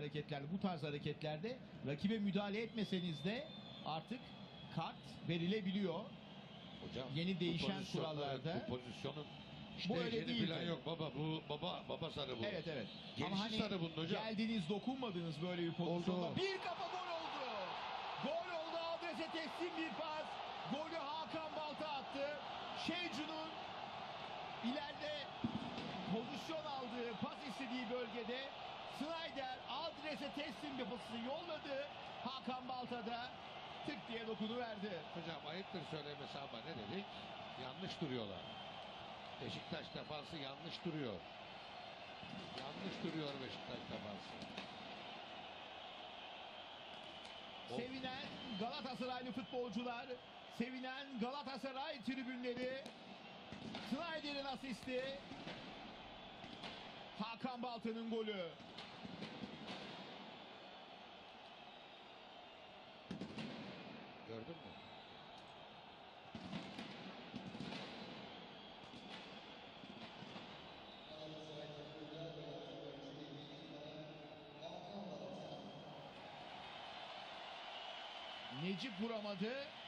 hareketlerde, bu tarz hareketlerde rakibe müdahale etmeseniz de artık kart verilebiliyor. Hocam, Yeni değişen bu kurallarda. bu pozisyonun Bu öyle değişeni değil falan tabii. yok baba. Bu baba sarı bu. Evet evet. Gelişi Ama hani sarı bunun hocam. geldiniz, dokunmadınız böyle bir pozisyonda. Oldu. Bir kafa gol oldu. Gol oldu. Adrese teslim bir pas. Golü Hakan Balta attı. Şencu'nun ileride pozisyon aldığı, pas istediği bölgede Snyder adrese teslim bir pası yolladı. Hakan Balta da tık diye dokunuverdi. Hocam ayıptır söylemesi ama ne dedik? Yanlış duruyorlar. Beşiktaş defansı yanlış duruyor. Yanlış duruyor Beşiktaş defansı. Sevinen Galatasaraylı futbolcular, sevinen Galatasaray tribünleri, Snyder'in asisti, Hakan Balta'nın golü. Gördün mü? Necip vuramadı.